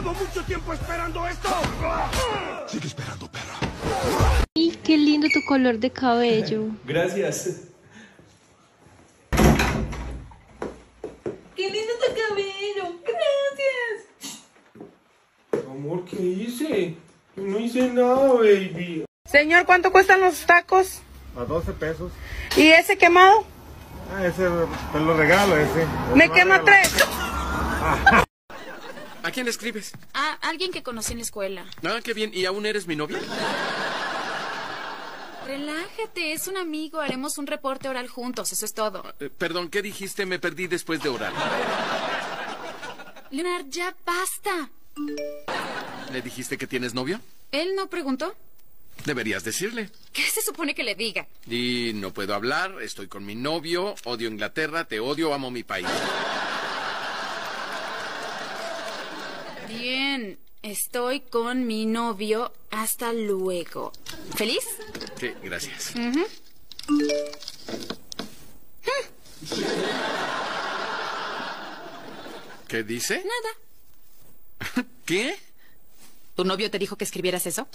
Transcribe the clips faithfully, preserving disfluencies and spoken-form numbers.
Llevo mucho tiempo esperando esto. Sigue esperando, perra. Y qué lindo tu color de cabello. Gracias. ¡Qué lindo tu cabello! ¡Gracias! Amor, ¿qué hice? Yo no hice nada, baby. Señor, ¿cuánto cuestan los tacos? A doce pesos. ¿Y ese quemado? Ah, ese te lo regalo, ese. Me quema tres. ¿A quién le escribes? A alguien que conocí en la escuela. Ah, qué bien. ¿Y aún eres mi novia? Relájate, es un amigo. Haremos un reporte oral juntos, eso es todo. Eh, perdón, ¿qué dijiste? Me perdí después de orar. Leonard, ya basta. ¿Le dijiste que tienes novio? ¿Él no preguntó? Deberías decirle. ¿Qué se supone que le diga? Y no puedo hablar, estoy con mi novio, odio Inglaterra, te odio, amo mi país. Bien, estoy con mi novio. Hasta luego. ¿Feliz? Sí, gracias. Uh-huh. ¿Qué dice? Nada. ¿Qué? ¿Tu novio te dijo que escribieras eso?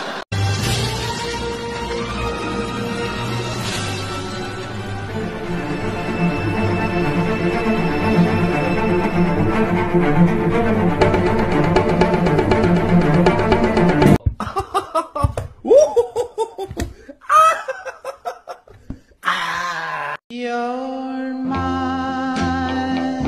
You're mine,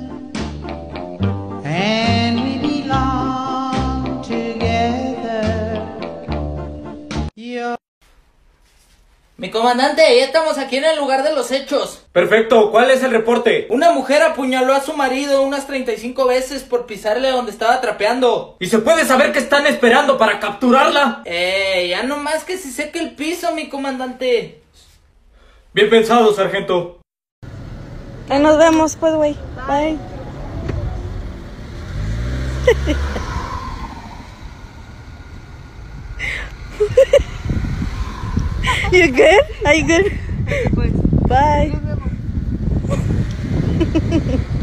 and we belong together. You're... Mi comandante, ya estamos aquí en el lugar de los hechos. Perfecto, ¿cuál es el reporte? Una mujer apuñaló a su marido unas treinta y cinco veces por pisarle donde estaba trapeando. ¿Y se puede saber qué están esperando para capturarla? Eh, ya nomás que se seque el piso, mi comandante. Bien pensado, sargento. Ahí nos vemos, pues, güey. Bye. You good? Are you good? Bye.